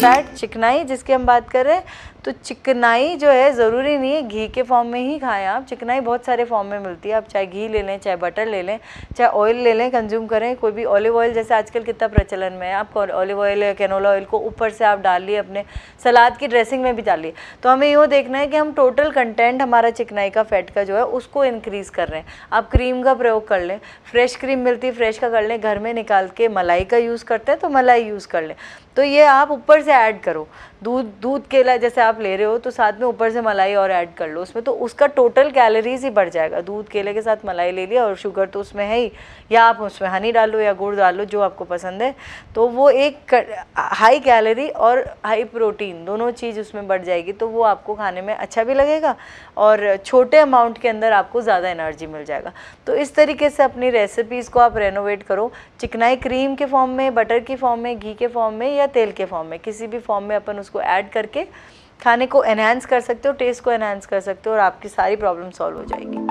Fat, चिकनाई जिसकी हम बात कर रहे हैं, तो चिकनाई जो है ज़रूरी नहीं है घी के फॉर्म में ही खाएं आप। चिकनाई बहुत सारे फॉर्म में मिलती है, आप चाहे घी ले लें, चाहे बटर ले लें, चाहे ऑयल ले लें, कंज्यूम करें। कोई भी ऑलिव ऑयल जैसे आजकल कितना प्रचलन में है, आप ऑलिव ऑयल या कैनोला ऑयल को ऊपर से आप डाल लिए, अपने सलाद की ड्रेसिंग में भी डालिए। तो हमें यूँ देखना है कि हम टोटल कंटेंट हमारा चिकनाई का फैट का जो है उसको इंक्रीज़ कर रहे हैं। आप क्रीम का प्रयोग कर लें, फ्रेश क्रीम मिलती है फ्रेश का कर लें, घर में निकाल के मलाई का यूज़ करते हैं तो मलाई यूज़ कर लें। तो ये आप ऊपर से ऐड करो, दूध केला जैसे आप ले रहे हो तो साथ में ऊपर से मलाई और ऐड कर लो उसमें, तो उसका टोटल कैलोरीज ही बढ़ जाएगा। दूध केले के साथ मलाई ले लिया और शुगर तो उसमें है ही, या आप उसमें हनी डालो या गुड़ डालो जो आपको पसंद है, तो वो एक हाई कैलोरी और हाई प्रोटीन दोनों चीज़ उसमें बढ़ जाएगी। तो वो आपको खाने में अच्छा भी लगेगा और छोटे अमाउंट के अंदर आपको ज़्यादा एनर्जी मिल जाएगा। तो इस तरीके से अपनी रेसिपीज़ को आप रेनोवेट करो। चिकनाई क्रीम के फॉर्म में, बटर की फॉर्म में, घी के फॉर्म में या तेल के फॉर्म में, किसी भी फॉर्म में अपन उसको ऐड करके खाने को एनहांस कर सकते हो, टेस्ट को एनहांस कर सकते हो और आपकी सारी प्रॉब्लम सॉल्व हो जाएगी।